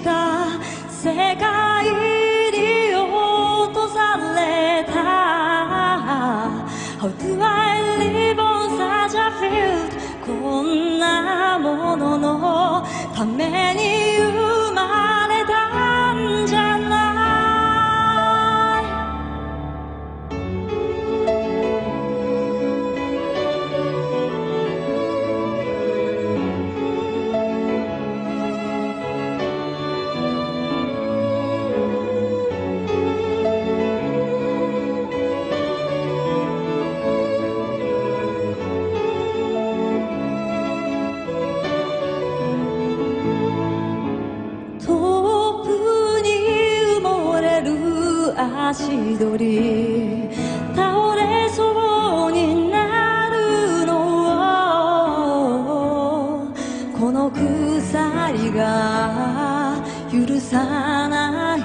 した世界に落とされた How do I live on such a field こんなもののために生まれたんじゃない足取り倒れそうになるのをこの鎖が許さない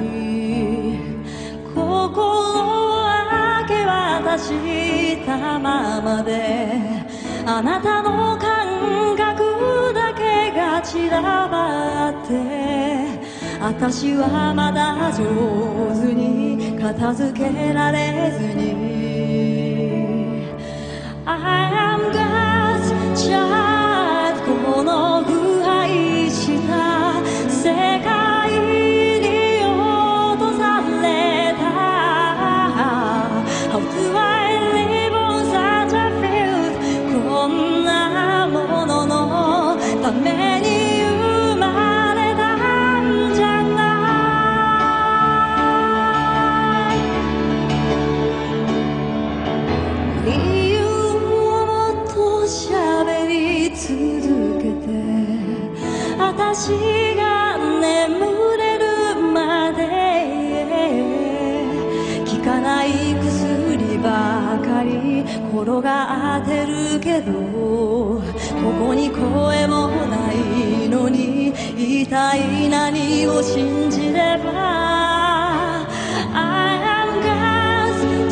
心を明け渡したままであなたの感覚だけが散らばって私はまだ上手に片付けられずに I am God's child この腐敗した世界に落とされた How do I live on such a field こんなもののために私が眠れるまで効かない薬ばかり転がってるけどここに声もないのに一体何を信じれば I am God's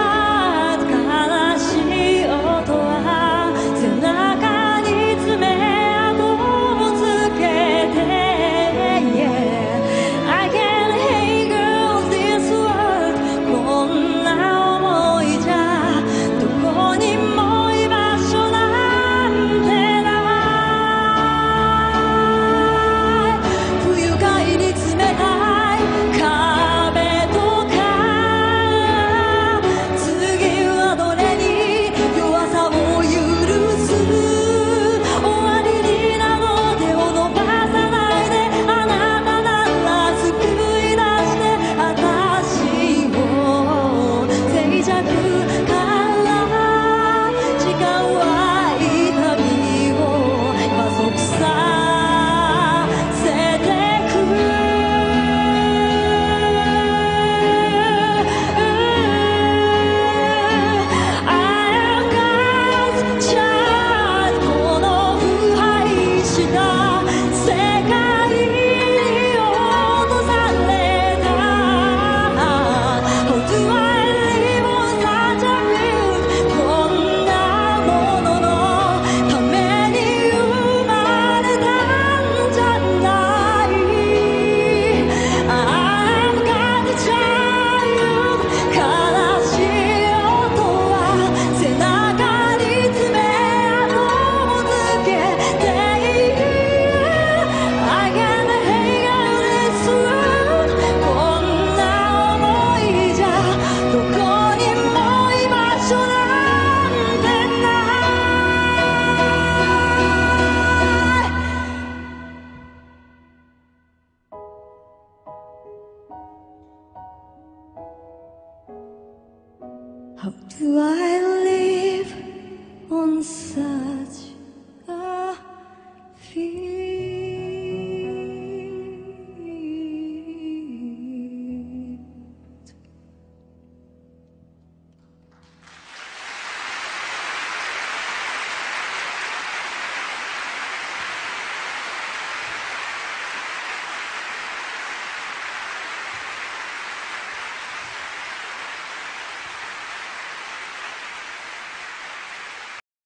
child 悲しい音は背中に詰めHow do I live on such